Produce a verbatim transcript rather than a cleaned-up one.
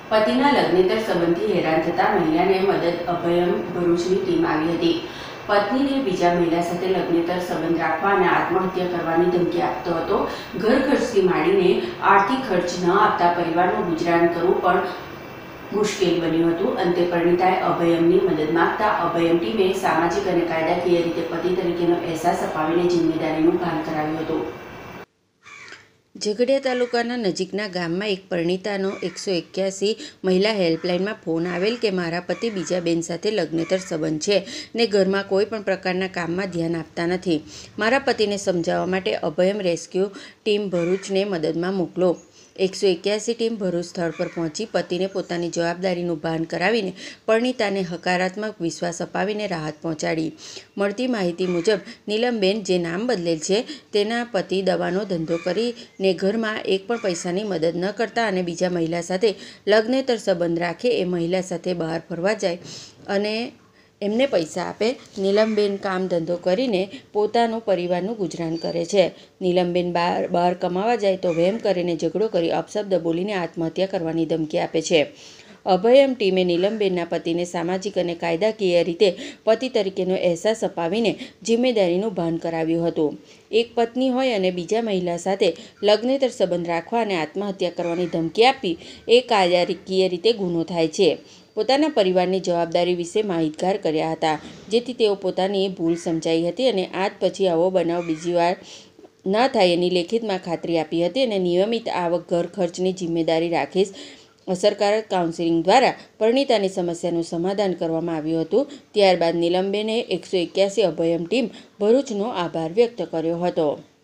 પતિના લગ્નેતર સંબંધથી હેરાન થતા મહિલાને મદદ અભયમ ભરૂચની ટીમ આવી હતી। પત્નીને બીજા મહિલા સાથે લગ્નેતર સંબંધ રાખવા અને આત્મહત્યા કરવાની ધમકી આપતો હતો। ઘર ખર્ચથી માંડીને આર્થિક ખર્ચ ન આપતા પરિવારનું ગુજરાન કરવું પણ મુશ્કેલ બન્યું હતું। અંતે પરિણીતાએ અભયમની મદદ માંગતા અભયમ ટીમે સામાજિક અને કાયદાકીય રીતે પતિ તરીકેનો અહેસાસ અપાવીને જિમ્મેદારીનું ભાન કરાવ્યું હતું। ઝઘડિયા તાલુકાના નજીકના ગામમાં એક પરિણીતાનો એકસો એક્યાસી મહિલા હેલ્પલાઇનમાં ફોન આવેલ કે મારા પતિ બીજા બેન સાથે લગ્નેતર સંબંધ છે ને ઘરમાં કોઈ પણ પ્રકારના કામમાં ધ્યાન આપતા નથી। મારા પતિને સમજાવવા માટે અભયમ રેસ્ક્યુ ટીમ ભરૂચને મદદમાં મોકલો। એકસો એક્યાસી ટીમ ભરૂચ સ્થળ પર પહોંચી પતિને પોતાની જવાબદારીનું ભાન કરાવીને પરિણીતાને હકારાત્મક વિશ્વાસ અપાવીને રાહત પહોંચાડી। મળતી માહિતી મુજબ નીલમબેન, જે નામ બદલેલ છે, તેના પતિ દવાનો ધંધો કરીને ઘરમાં એક પણ પૈસાની મદદ ન કરતા અને બીજા મહિલા સાથે લગ્નેતર સંબંધ રાખે એ મહિલા સાથે બહાર ફરવા જાય અને એમને પૈસા આપે। નીલમબેન કામ ધંધો કરીને પોતાનું પરિવારનું ગુજરાન કરે છે। નીલમબેન બહાર બહાર કમાવા જાય તો વહેમ કરીને ઝઘડો કરી અપશબ્દ બોલીને આત્મહત્યા કરવાની ધમકી આપે છે। અભયમ ટીમે નીલમબેનના પતિને સામાજિક અને કાયદાકીય રીતે પતિ તરીકેનો અહેસાસ અપાવીને જિમ્મેદારીનું ભાન કરાવ્યું હતું। એક પત્ની હોય અને બીજા મહિલા સાથે લગ્નેતર સંબંધ રાખવા અને આત્મહત્યા કરવાની ધમકી આપી એ કાયદાકીય રીતે ગુનો થાય છે। પોતાના પરિવારની જવાબદારી વિશે માહિતગાર કર્યા હતા, જેથી તેઓ પોતાની ભૂલ સમજાઈ હતી અને આજ પછી આવો બનાવ બીજી વાર ન થાય એની લેખિતમાં ખાતરી આપી હતી અને નિયમિત આવક ઘર ખર્ચની જિમ્મેદારી રાખીશ। અસરકારક કાઉન્સિલિંગ દ્વારા પરિણીતાની સમસ્યાનું સમાધાન કરવામાં આવ્યું હતું। ત્યારબાદ નીલમબેને એકસો એક્યાસી અભયમ ટીમ ભરૂચનો આભાર વ્યક્ત કર્યો હતો।